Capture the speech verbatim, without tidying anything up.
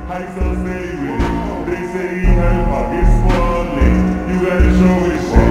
How you so steady with it? They say he hurt my, it's falling. You gotta show it.